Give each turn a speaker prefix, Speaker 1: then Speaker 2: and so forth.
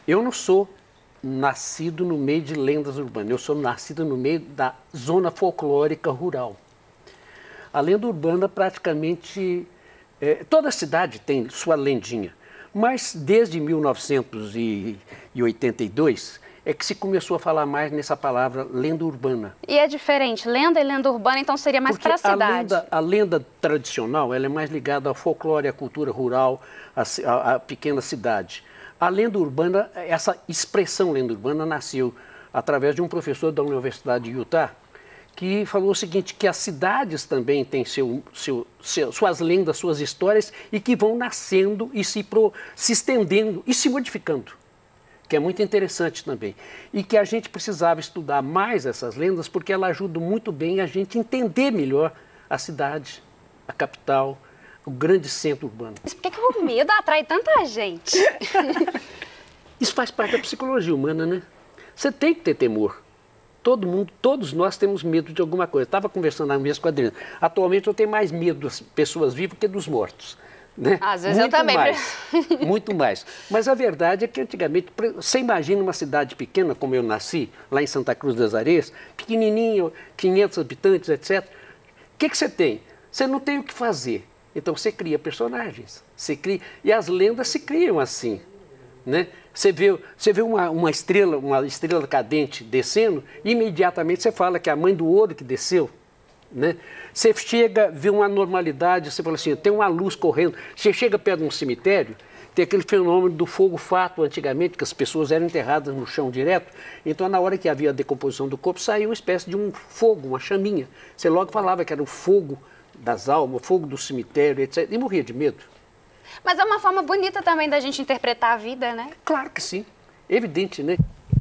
Speaker 1: Eu não sou nascido no meio de lendas urbanas, eu sou nascido no meio da zona folclórica rural. A lenda urbana praticamente, toda cidade tem sua lendinha, mas desde 1982 é que se começou a falar mais nessa palavra lenda urbana.
Speaker 2: E é diferente, lenda e lenda urbana então seria mais para a cidade?
Speaker 1: A lenda tradicional ela é mais ligada ao folclore, à cultura rural, à pequena cidade. A lenda urbana, essa expressão lenda urbana nasceu através de um professor da Universidade de Utah, que falou o seguinte, que as cidades também têm suas lendas, suas histórias, e que vão nascendo e se estendendo e se modificando, que é muito interessante também. E que a gente precisava estudar mais essas lendas, porque elas ajudam muito bem a gente entender melhor a cidade, a capital, o grande centro urbano.
Speaker 2: Mas por que o medo atrai tanta gente?
Speaker 1: Isso faz parte da psicologia humana, né? Você tem que ter temor. Todo mundo, todos nós temos medo de alguma coisa. Estava conversando há mesmo com a Adriana. Atualmente eu tenho mais medo das pessoas vivas que dos mortos. Né?
Speaker 2: Às vezes eu também.
Speaker 1: Muito mais. Mas a verdade é que antigamente, você imagina uma cidade pequena, como eu nasci, lá em Santa Cruz das Areias, pequenininho, 500 habitantes, etc. O que você tem? Você não tem o que fazer. Então você cria personagens. E as lendas se criam assim. Né? Você vê uma estrela cadente descendo, e imediatamente você fala que é a mãe do ouro que desceu. Né? Você chega, vê uma normalidade, você fala assim, tem uma luz correndo. Você chega perto de um cemitério, tem aquele fenômeno do fogo-fato antigamente, que as pessoas eram enterradas no chão direto. Então, na hora que havia a decomposição do corpo, saía uma espécie de um fogo, uma chaminha. Você logo falava que era o fogo das almas, o fogo do cemitério, etc. E morria de medo.
Speaker 2: Mas é uma forma bonita também da gente interpretar a vida, né?
Speaker 1: Claro que sim. Evidente, né?